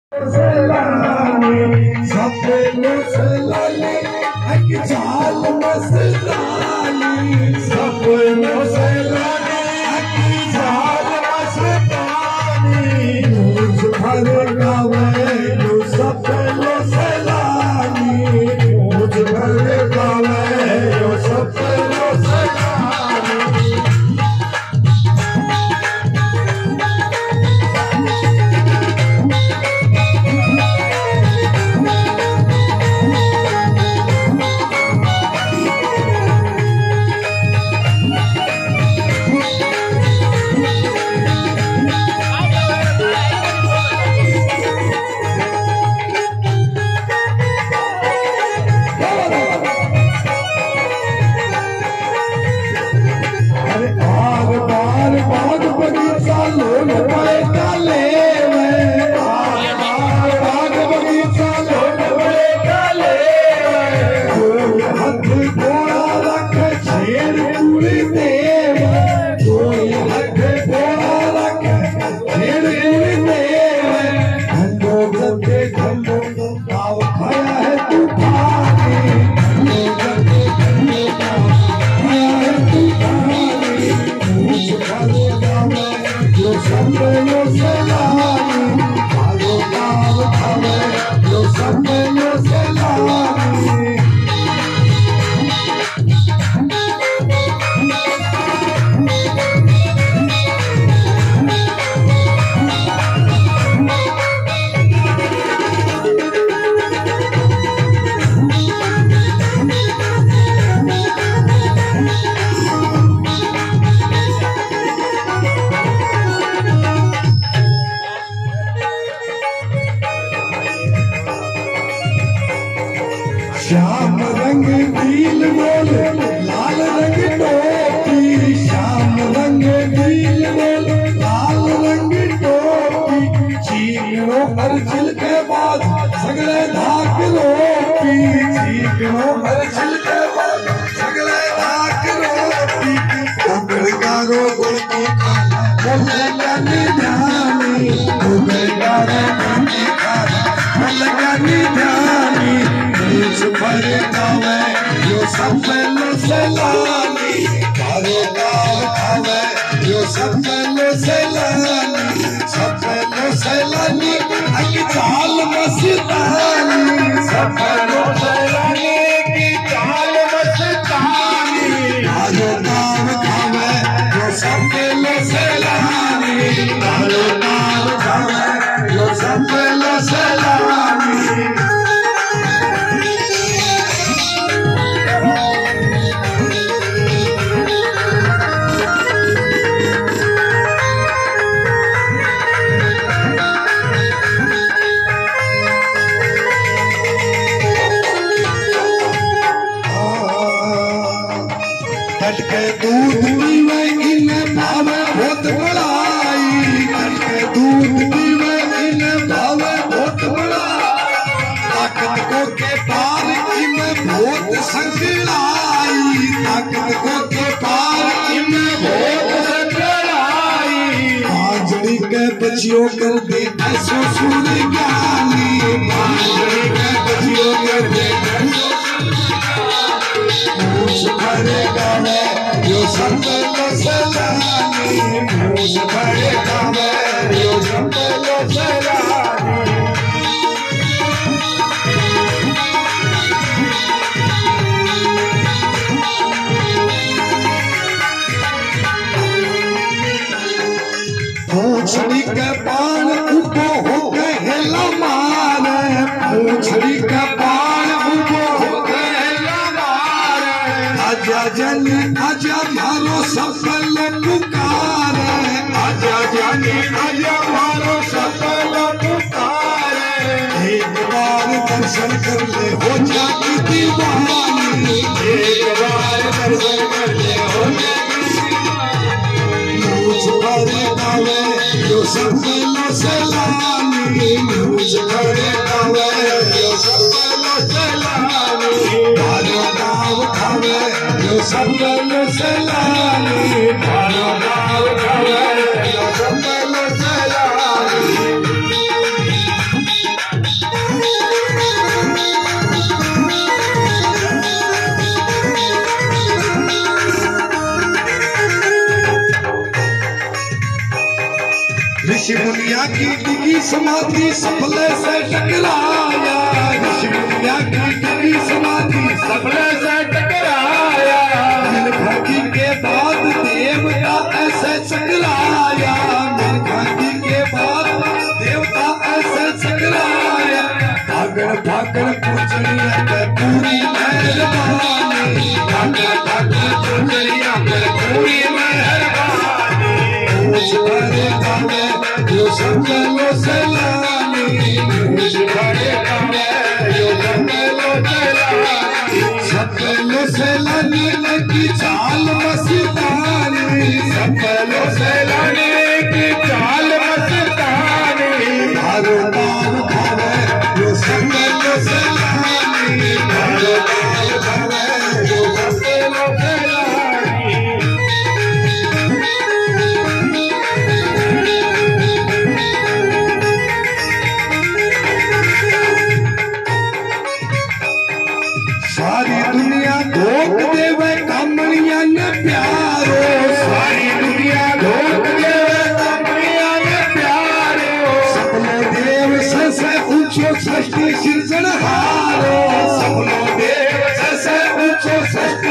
श्याम रंग नील बोल लाल रंग टोपी, श्याम रंग नील बोल लाल रंग टोपी, चीकणों पर छिलके बाद सगले धाक रोपी, चीकणों पर छिलके बाद सगले धाक रोपी, उगड़गारो गुड़ की खाना मुलगानी ध्यानी, उगड़गारो गुड़ की खाना मुलगानी ध्यानी, मुझ पर गावे यो सब लो सलामी, कारो गाव खावे यो सब लो सलामी, सब लो सलामी की चाल मस्तानी, सब लो सलामी की चाल मस्तानी, कारो गाव खावे यो सब लो सलामी, कारो गाव खावे यो सब लो सलामी। कटके दूध पीवे इन भावे बहुत बड़ाई, कटके दूध पीवे इन भावे बहुत बड़ाई, ताकत को के पार इन बहुत संगलाई, ताकत को के पार इन बहुत संगलाई, आंजली के बचियों कर दे ऐसो सूर्य ज्ञानी, आंजली के बचियों कर दे ऐसो मुझ भरे गावे यो सब लो सलामी, मुझ भरे गावे यो सब लो सलामी। पूछड़ी के पान उबो हो के हेला मारे, पूछड़ी के पान उबो हो के हेला मारे, आजा जनी आजा मारो सफल पुकारे, आजा जनी आजा मारो सफल पुकारे, एक बार दर्शन कर ले हो जाती दीवानी, एक बार दर्शन कर ले हो जाती दीवानी, मुझ पर गावे यो सब लो सलामी, मुझ पर गावे यो सब लो सलामी, कारो गाव खावे यो सब लो सलामी, कारो गाव खावे यो सब लो सलामी। मुनिया की डिगी समाधि सफले से टकराया, ऋषि मुनिया की डिगी समाधि सफले से टकराया। दिन भागी के बाद देवता ऐसे चकराया, दिन भागी के बाद देवता ऐसे चकराया। भागड़ भागड़ पूछनिया पे पूरी मेहरबानी, भागड़ भागड़ पूछनिया पे पूरी मेहरबानी। मुझ भरे गावे जो जंगलों से लानी, मुझ भरे गावे जो जंगलों से लानी। जंगलों से लाने की चाल मस्तानी, जंगलों से लाने की चाल मस्तानी। भारो दाल खावे जो जंगलों से लानी, भारो दाल खावे जो जंगलों से लानी। सारी दुनिया धोख देवे कामड़िया ने प्यारो, सारी दुनिया धोख देवे कामड़िया ने प्यारो। सबलो देव से ऊंचो सृष्टि सिरजनहारो, सबलो देव से ऊंचो सृष्टि